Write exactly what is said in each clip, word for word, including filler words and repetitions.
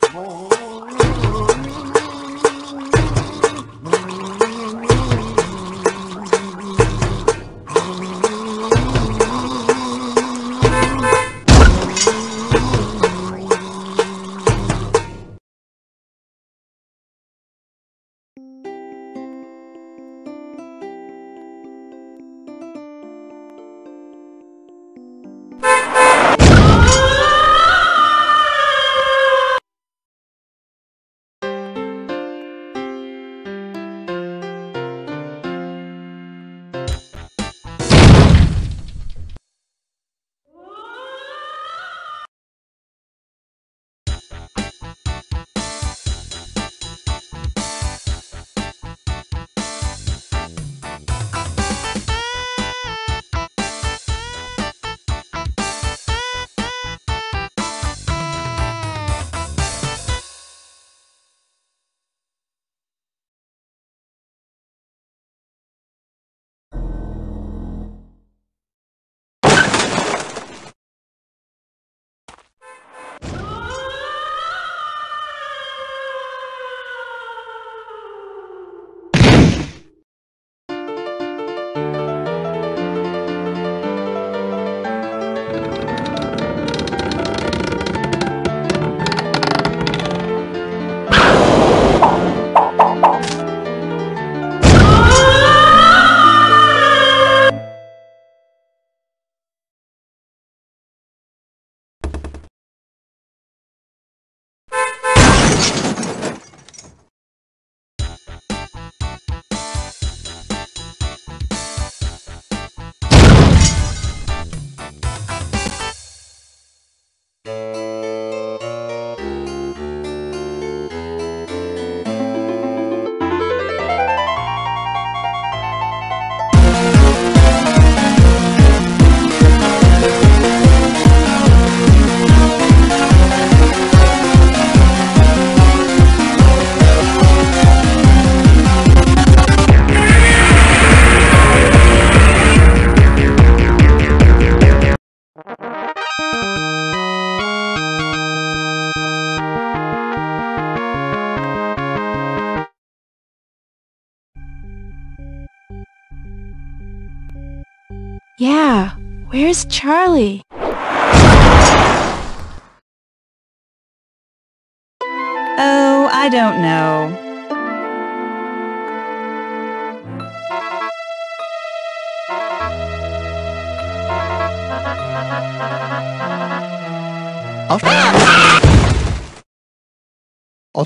Yeah, where's Charlie? Oh, I don't know. I'll... I'll...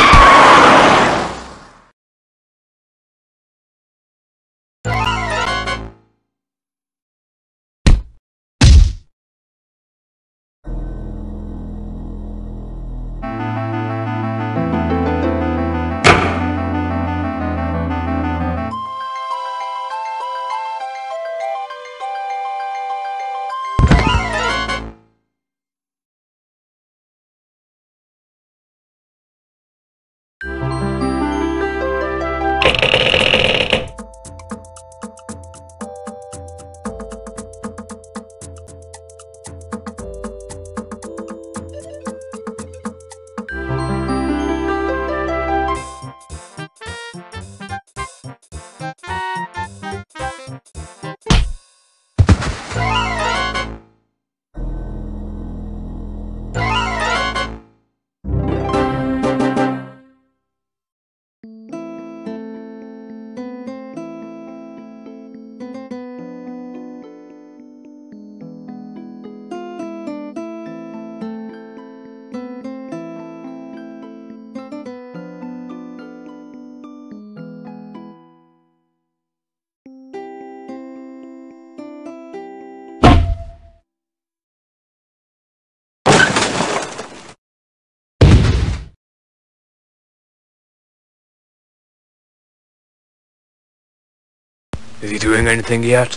Is he doing anything yet?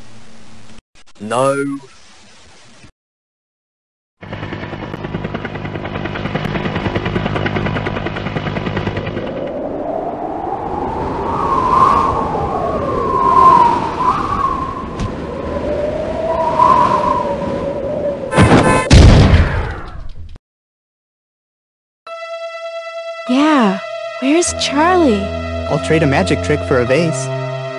No. Yeah, where's Charlie? I'll trade a magic trick for a vase.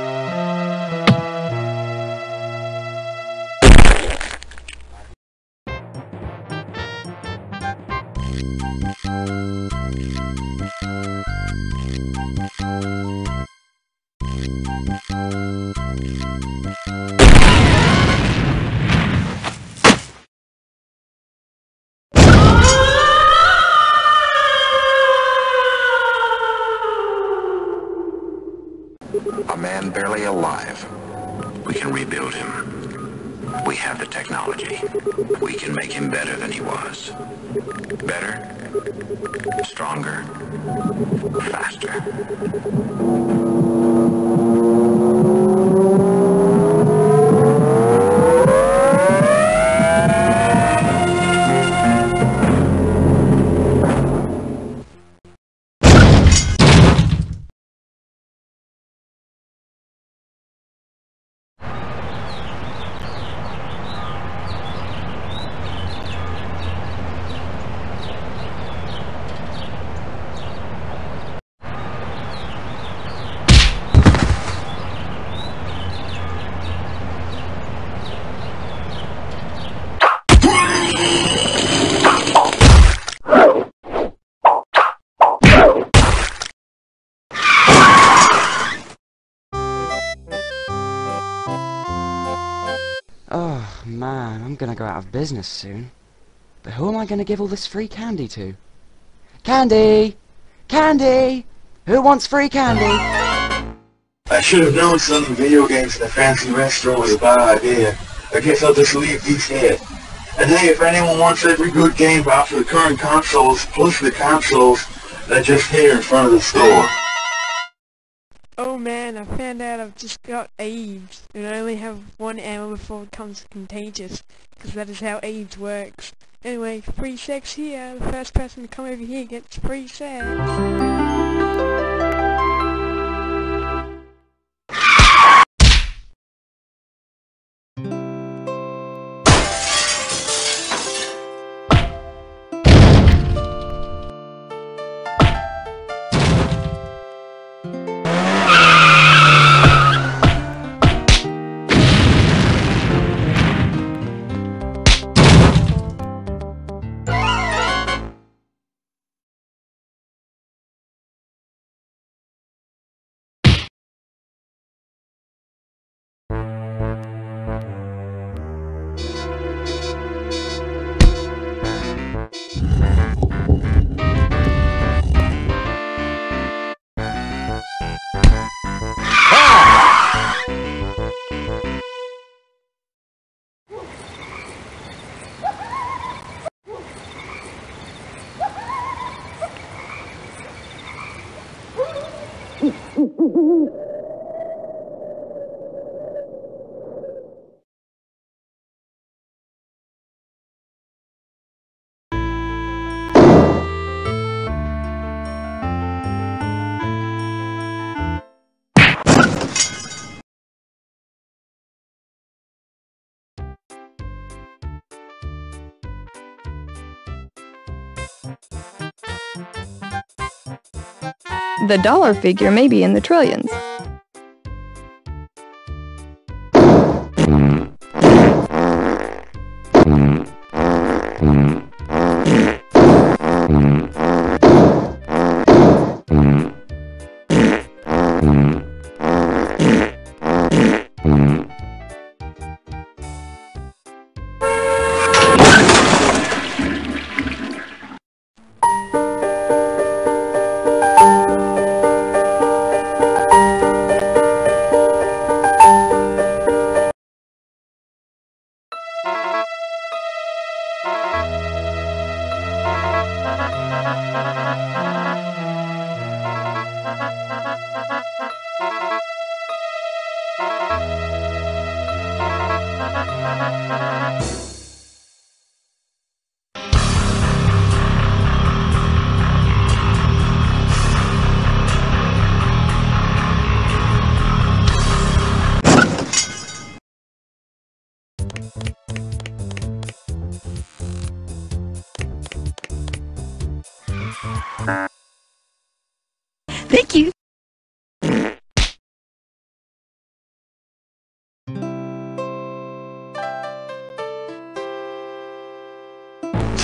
A man barely alive. We can rebuild him. We have the technology. We can make him better than he was. Better, stronger, faster. Oh man, I'm gonna go out of business soon. But who am I gonna give all this free candy to? Candy! Candy! Who wants free candy? I should have known selling video games in a fancy restaurant was a bad idea. I guess I'll just leave these here. And hey, if anyone wants every good game after the current consoles, plus the consoles, they're just here in front of the store. Oh man, I found out I've just got AIDS, and I only have one hour before it becomes contagious, because that is how AIDS works. Anyway, free sex here. The first person to come over here gets free sex. The dollar figure may be in the trillions.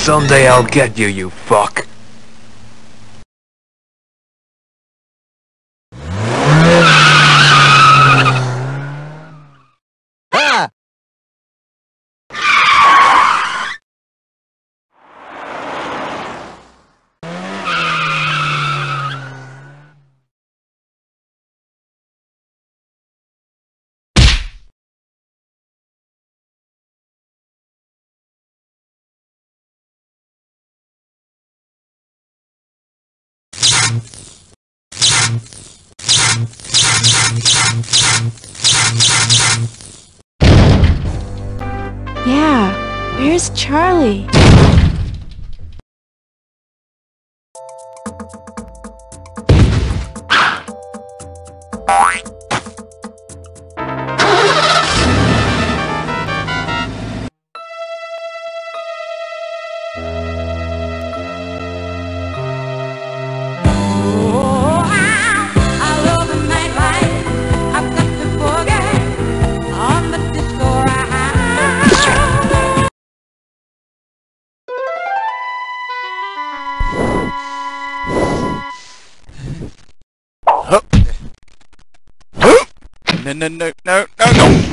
Someday I'll get you, you fuck. Yeah, where's Charlie? No, no, no, no, no, no!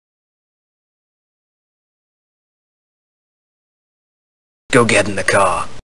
Go get in the car.